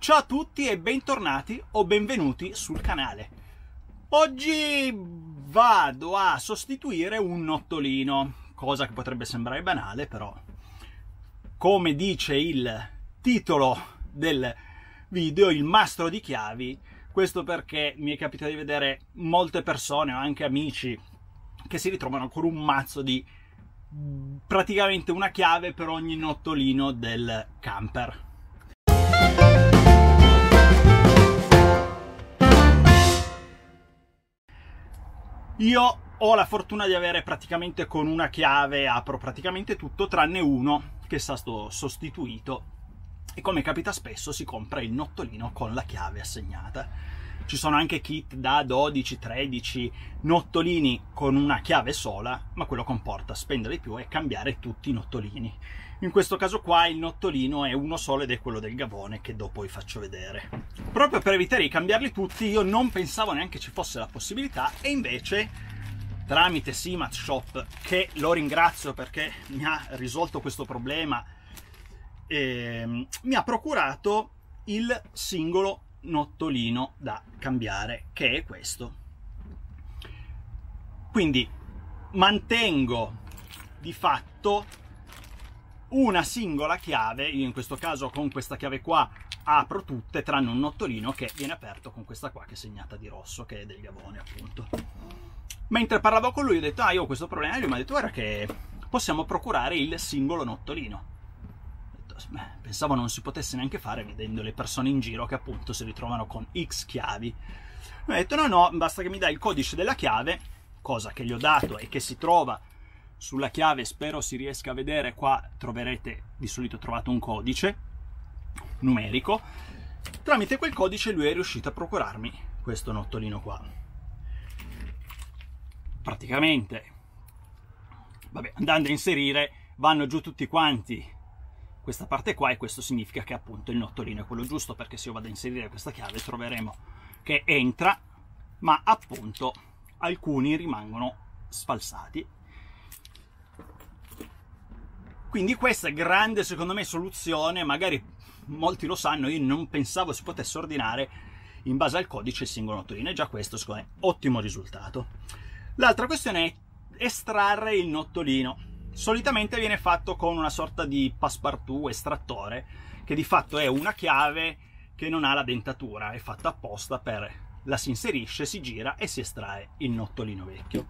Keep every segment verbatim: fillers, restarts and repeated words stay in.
Ciao a tutti e bentornati o benvenuti sul canale. Oggi vado a sostituire un nottolino, cosa che potrebbe sembrare banale, però come dice il titolo del video, il mastro di chiavi. Questo perché mi è capitato di vedere molte persone o anche amici che si ritrovano con un mazzo di praticamente una chiave per ogni nottolino del camper. Io ho la fortuna di avere praticamente con una chiave apro praticamente tutto tranne uno che è stato sostituito, e come capita spesso si compra il nottolino con la chiave assegnata. Ci sono anche kit da dodici tredici nottolini con una chiave sola, ma quello comporta spendere di più e cambiare tutti i nottolini. In questo caso qua il nottolino è uno solo ed è quello del Gavone, che dopo vi faccio vedere. Proprio per evitare di cambiarli tutti, io non pensavo neanche ci fosse la possibilità, e invece tramite Simat Shop, che lo ringrazio perché mi ha risolto questo problema, eh, mi ha procurato il singolo nottolino da cambiare, che è questo. Quindi mantengo di fatto una singola chiave. Io in questo caso con questa chiave qua apro tutte tranne un nottolino che viene aperto con questa qua che è segnata di rosso, che è del Gavone appunto. Mentre parlavo con lui ho detto ah io ho questo problema, e lui mi ha detto guarda che possiamo procurare il singolo nottolino. Beh, pensavo non si potesse neanche fare, vedendo le persone in giro che appunto si ritrovano con X chiavi. Mi ha detto no no, basta che mi dai il codice della chiave, cosa che gli ho dato e che si trova sulla chiave. Spero si riesca a vedere, qua troverete, di solito trovate un codice numerico. Tramite quel codice lui è riuscito a procurarmi questo nottolino qua. Praticamente, vabbè, andando a inserire vanno giù tutti quanti questa parte qua, e questo significa che appunto il nottolino è quello giusto, perché se io vado a inserire questa chiave troveremo che entra, ma appunto alcuni rimangono sfalsati. Quindi questa è grande secondo me soluzione, magari molti lo sanno, io non pensavo si potesse ordinare in base al codice il singolo nottolino, e già questo secondo me ottimo risultato. L'altra questione è estrarre il nottolino. Solitamente viene fatto con una sorta di passepartout estrattore, che di fatto è una chiave che non ha la dentatura, è fatta apposta per, la si inserisce, si gira e si estrae il nottolino vecchio.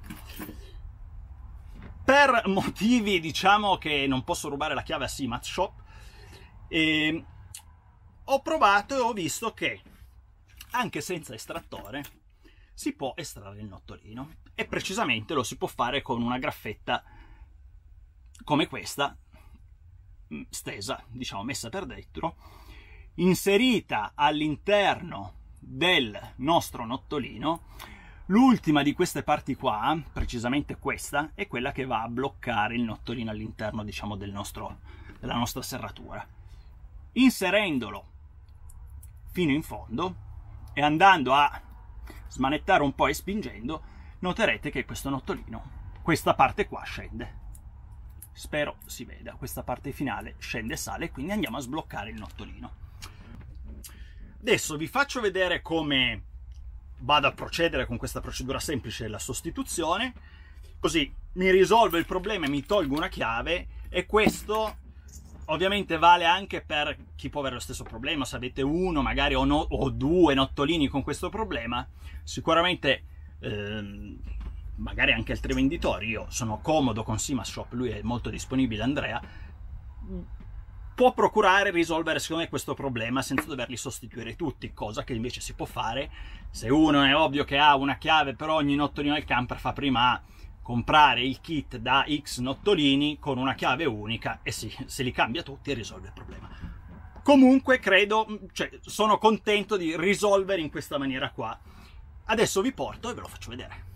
Per motivi diciamo che non posso rubare la chiave a Simat Shop, eh, ho provato e ho visto che anche senza estrattore si può estrarre il nottolino, e precisamente lo si può fare con una graffetta come questa, stesa, diciamo messa per dentro, inserita all'interno del nostro nottolino. L'ultima di queste parti qua, precisamente questa, è quella che va a bloccare il nottolino all'interno, diciamo, del nostro, della nostra serratura. Inserendolo fino in fondo e andando a smanettare un po' e spingendo, noterete che questo nottolino, questa parte qua scende. Spero si veda, questa parte finale scende e sale, quindi andiamo a sbloccare il nottolino. Adesso vi faccio vedere come vado a procedere con questa procedura semplice della sostituzione, così mi risolvo il problema e mi tolgo una chiave. E questo ovviamente vale anche per chi può avere lo stesso problema. Se avete uno magari o, no, o due nottolini con questo problema, sicuramente ehm, magari anche altri venditori, io sono comodo con Simat Shop, lui è molto disponibile, Andrea, può procurare e risolvere secondo me questo problema senza doverli sostituire tutti, cosa che invece si può fare se uno è ovvio che ha una chiave per ogni nottolino del camper, fa prima a comprare il kit da X nottolini con una chiave unica e si, se li cambia tutti e risolve il problema. Comunque credo, cioè sono contento di risolvere in questa maniera qua. Adesso vi porto e ve lo faccio vedere.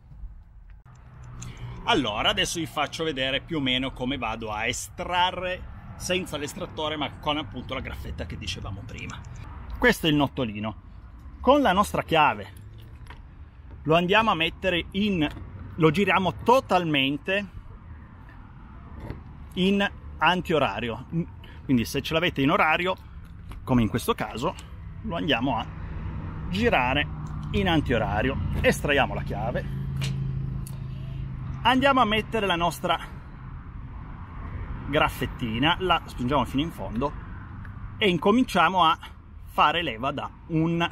Allora, adesso vi faccio vedere più o meno come vado a estrarre senza l'estrattore, ma con appunto la graffetta che dicevamo prima. Questo è il nottolino. Con la nostra chiave lo andiamo a mettere in, lo giriamo totalmente in antiorario. Quindi se ce l'avete in orario, come in questo caso, lo andiamo a girare in antiorario, estraiamo la chiave, andiamo a mettere la nostra graffettina, la spingiamo fino in fondo e incominciamo a fare leva da un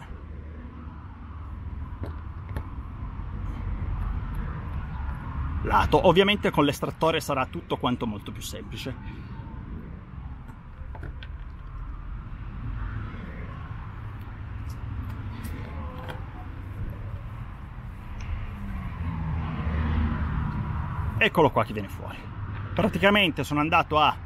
lato. Ovviamente con l'estrattore sarà tutto quanto molto più semplice. Eccolo qua che viene fuori. Praticamente sono andato a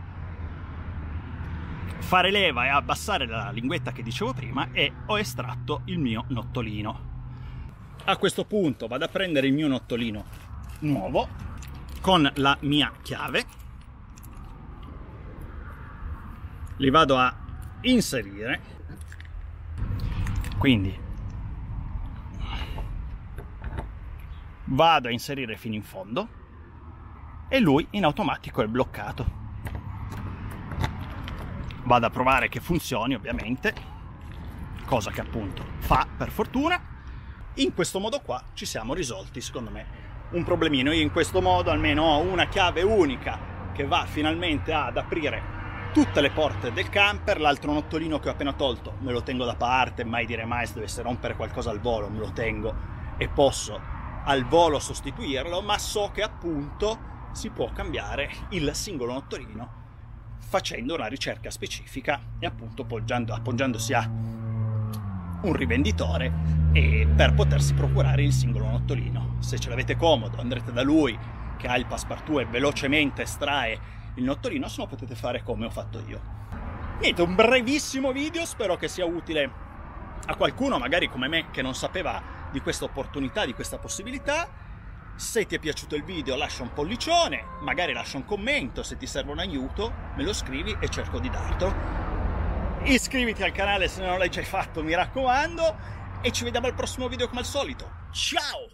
fare leva e a abbassare la linguetta che dicevo prima e ho estratto il mio nottolino. A questo punto vado a prendere il mio nottolino nuovo con la mia chiave, li vado a inserire, quindi vado a inserire fino in fondo e lui in automatico è bloccato. Vado a provare che funzioni, ovviamente, cosa che appunto fa per fortuna. In questo modo qua ci siamo risolti, secondo me, un problemino. Io in questo modo almeno ho una chiave unica che va finalmente ad aprire tutte le porte del camper. L'altro nottolino che ho appena tolto me lo tengo da parte, mai dire mai, se dovesse rompere qualcosa al volo me lo tengo e posso al volo sostituirlo, ma so che appunto si può cambiare il singolo nottolino facendo una ricerca specifica e appunto appoggiando, appoggiandosi a un rivenditore e per potersi procurare il singolo nottolino. Se ce l'avete comodo andrete da lui che ha il passepartout e velocemente estrae il nottolino, se no potete fare come ho fatto io. Niente, un brevissimo video, spero che sia utile a qualcuno magari come me che non sapeva di questa opportunità, di questa possibilità. Se ti è piaciuto il video lascia un pollicione, magari lascia un commento, se ti serve un aiuto me lo scrivi e cerco di dartelo. Iscriviti al canale se non l'hai già fatto, mi raccomando, e ci vediamo al prossimo video come al solito. Ciao!